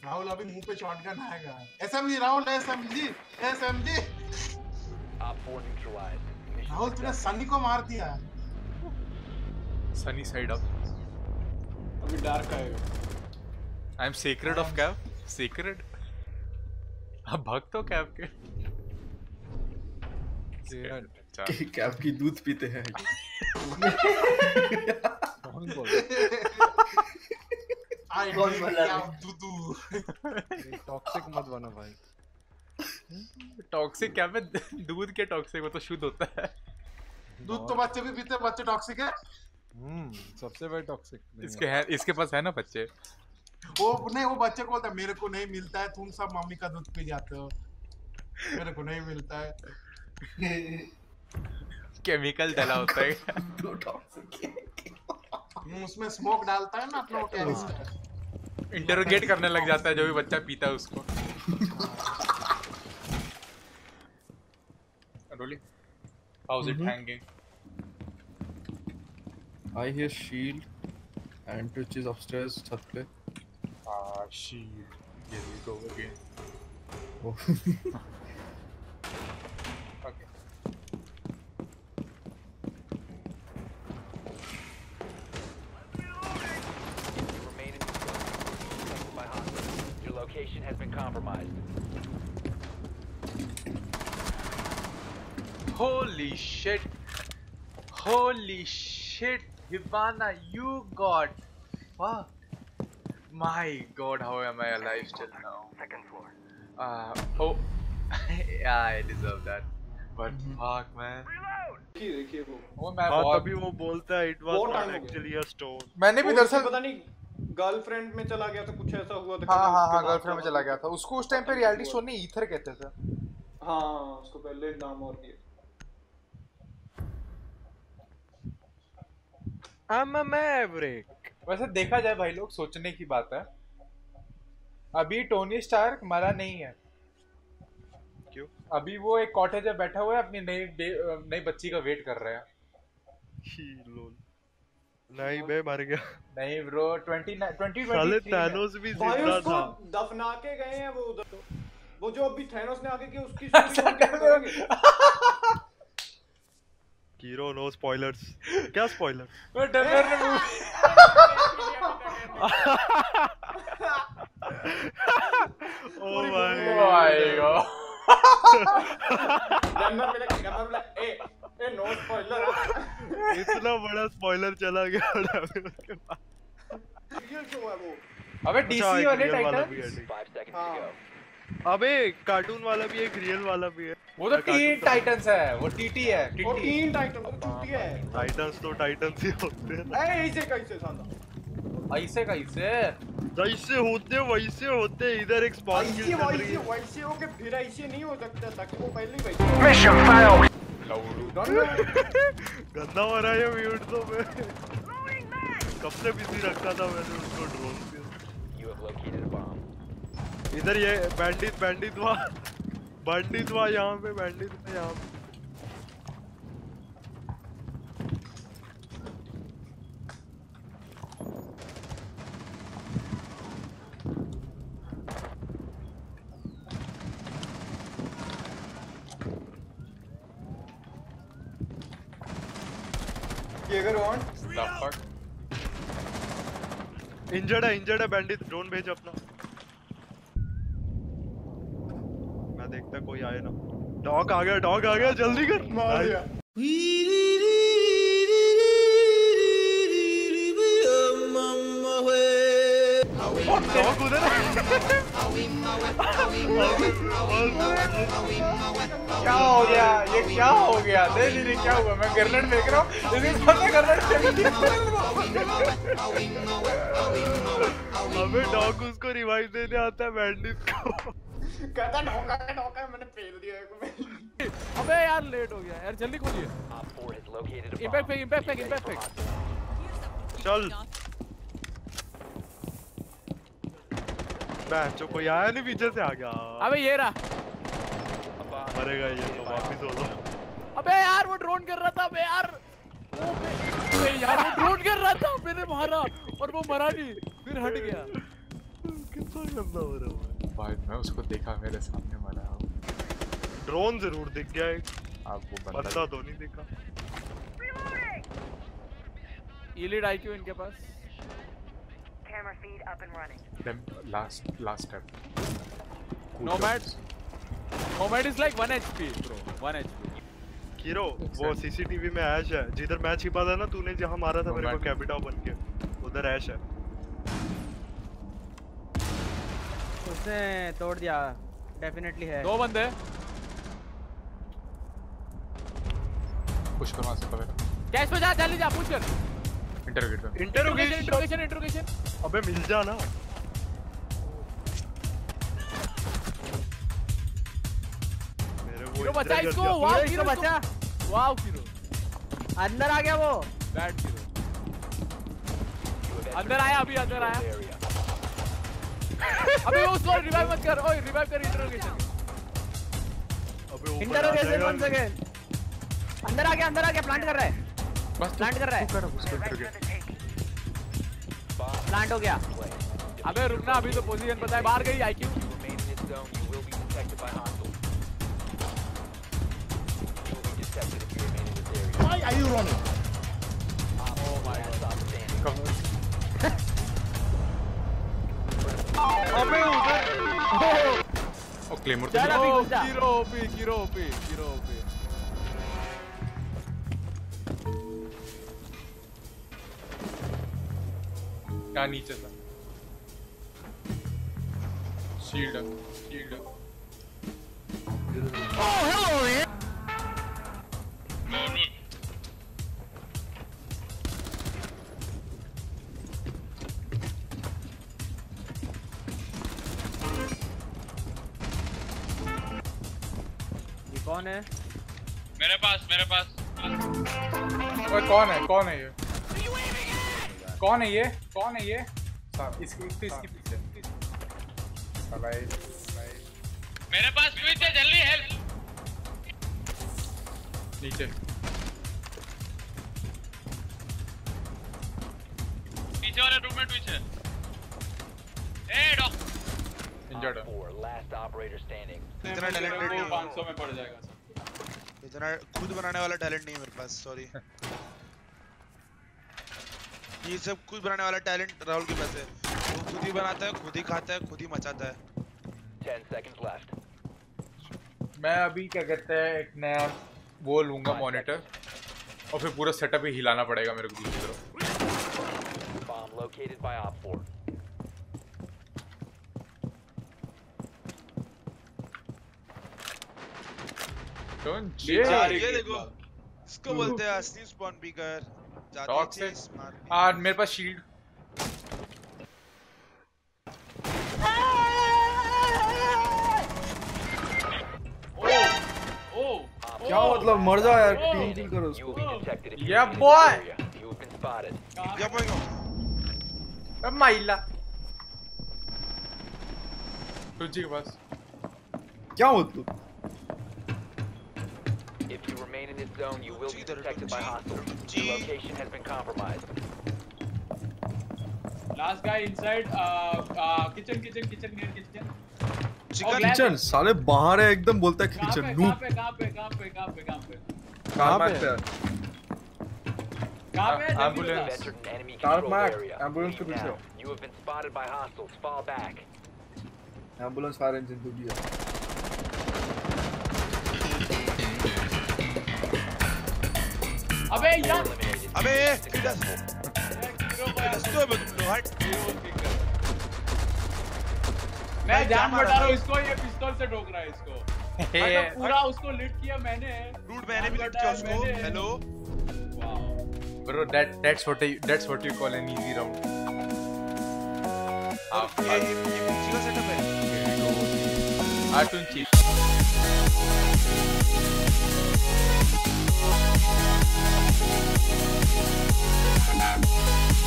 राहुल अभी मुंह पे शॉटगन आएगा। SMG Rahul, SMG SMG. Rahul तूने सनी को मार दिया। Sunny side up. अभी डार्क आएगा। I am secret of cave. Secret. अब भक्त हो कैव के। कैव की दूध पीते हैं। कौन बोल टॉक्सिक मत बनो भाई। टॉक्सिक क्या में दूध के टॉक्सिक वो तो शुद्ध होता है। दूध तो बच्चे भी पीते हैं, बच्चे टॉक्सिक है। सबसे बड़ा टॉक्सिक इसके पास है ना बच्चे। वो नहीं, वो बच्चे को बोलता है मेरे को नहीं मिलता है, तुम सब मम्मी का दूध पी जाते हो, मेरे को नहीं मिलता है। केमिकल डाला होता है। उसमें स्मोक डालता है ना अपना कैनिस्टर। इंटरोगेट करने लग जाता है जो भी बच्चा पीता है उसको। Roli how is it hanging? I hear shield and Twitch is upstairs छत पे। Shield. Here we go again. Oh. Okay. Your location has been compromised. Holy shit! Holy shit! Hibana, you got fuck. My God, how am I alive still now? Second floor. Oh, yeah, I deserve that. But fuck, man. देखिए वो मैं तभी वो बोलता है it was not actually a stone. मैंने भी दरअसल पता नहीं गर्लफ्रेंड में चला गया था, कुछ ऐसा हुआ था। हाँ गर्लफ्रेंड में चला गया था। उसको उस टाइम पे रियलिटी शो नहीं ईथर कहते थे। हाँ उसको पहले नाम और दिया। I'm a maverick. वैसे देखा जाए भाई लोग, सोचने की बात है, अभी टोनी स्टार्क मरा नहीं है। क्यों? अभी वो एक कॉटेज में बैठा हुआ है, अपनी नई बच्ची का वेट कर रहा है। नहीं बे मर गया। नहीं ब्रो 2023 साले थैनोस भी जिंदा था। दफना के गए हैं वो उधर। वो जो अभी थैनोस ने आगे की उसकी कीरो नो स्पॉयलर्स। क्या स्पॉयलर? वो डनर ने ओह माय गॉड। डनर मिला ए नो स्पॉइलर। इतना बड़ा स्पॉइलर चला गया उसके बाद। रियल शो है वो। अबे डीसी वाले टाइटन। अबे कार्टून वाला भी है, एक रियल वाला भी है। वो तो टीन टाइटन्स है, वो टीटी है। वो टीन टाइटन तो टूटी है। टाइटन्स तो टाइटन्स ही होते हैं। ऐसे कैसे सांदा? ऐसे कैसे? जैसे होते वैसे होते। इधर एक स्पॉन किल चल रही है। वैसे हो के फिर ऐसे नहीं हो सकता, ताकि वो पहले ही Mission failed. गंदा हो रहा है म्यूट तो मैं कब से बिजी रखता था मैंने उसको ड्रोन पे। You have located a bomb. इधर ये बैंडिट हुआ यहाँ पे, बैंडिट हुआ यहाँ पे। इंजर्ड है बैंडिट। ड्रोन भेज अपना। मैं देखता कोई आए ना। डॉग आ गया जल्दी कर। मार दिया। डॉग उधर क्या हो गया? ये क्या हो गया? नहीं क्या हुआ? मैं ग्रेनेड फेंक रहा हूँ, इसके सामने ग्रेनेड फेंक। अबे डॉग उसको रिवाइव देने आता है बैंडिट को। कहता ढोका मैंने फेल दिया है। अबे यार लेट हो गया यार, जल्दी खोलिए। इम्पैक्ट फेंक। चल बैचो कोई आया नहीं, पीछे से आ गया। अबे ये रहा। मरेगा ये तो, वापस हो जाओ। अबे यार वो ड्रोन कर रहा था। अबे यार वो ड्रोन कर रहा था, मैंने मारा और वो मरा नहीं, फिर हट गया। गंदा हो रहा है भाई मैं उसको देखा मेरे सामने मरा हूँ। ड्रोन जरूर दिख गया एक आप वो बंदा तो नहीं दिखा Elite IQ इनके पास Camera feed up and running. Then last step. Nomad is like 1 HP bro 1 HP कीरो वो सीसीटीवी में ऐश है जिधर मैं छिपा था ना तूने जहाँ मारा था मेरे को कैपिटा बन के उधर ऐश है उसने तोड़ दिया डेफिनेटली है 2 बंदे पुश करवा सकता है कैश पे जा जल्दी जा पुश कर इंटरोगेशन अबे मिल जा ना कीरो बचा इसको वाओ कीरो बचा वाओ कीरो अंदर आ गया वो बैड कीरो अंदर आया अभी अंदर आया अबे उसको रिवाइव मत कर ओए रिवाइव कर इंटरोगेशन इंटरोगेशन 1 सेकंड अंदर आ गया प्लांट कर रहा है बस प्लांट कर रहा है प्लांट हो गया अबे रुकना अभी तो पोजीशन पता है बाहर गई IQ Why are you running? Oh my god अबे उधर ओ क्लेमर तो कीरो ओपी क्या नीचे था शील्ड कौन है मेरे पास ओए कौन है ये इसके पीछे मेरे पास स्विच है जल्दी हेल्प नीचे पीछे वाले रूम में स्विच है a dog injured last operator standing. इतना टैलेंट नहीं 500 में पड़ जाएगा इतना खुद बनाने वाला टैलेंट नहीं है मेरे पास सॉरी ये सब खुद बनाने वाला टैलेंट राहुल के पास है वो खुद ही बनाता है खुद ही खाता है खुद ही मचाता है 10 seconds left. मैं अभी क्या कहते हैं एक नया वो लूंगा मॉनिटर और फिर पूरा सेटअप ही हिलाना पड़ेगा मेरे को दूसरी तरफ Bomb located by Op 4. ये देखो इसको बोलते हैं असली स्पॉन पिकर जाती चीज मार आज मेरे पास शील्ड क्या मतलब मर जा यार टीम किल करो उसको या बॉय या बॉय अब माइला तुझे के पास क्या मतलब If you remain in this zone, you will be detected by hostiles. Your location has been compromised. Last guy inside kitchen near kitchen. Kitchen साले बाहर है एकदम बोलता है किचन नूप कहाँ पे ambulance Enemy Car controlled mark. area. Ambulance Leave को पीछे now. You have been spotted by hostiles. Fall back. Ambulance fire engine तो दिया अबे यार अबे किधर तो हट मैं जान बता रहा हूँ इसको ये पिस्तौल से ठोक रहा है इसको पूरा उसको लिफ्ट किया मैंने रूट मैंने भी लिफ्ट किया उसको hello Bro, that's what you call an easy round. ये पीछे का सेटअप है आटून चीज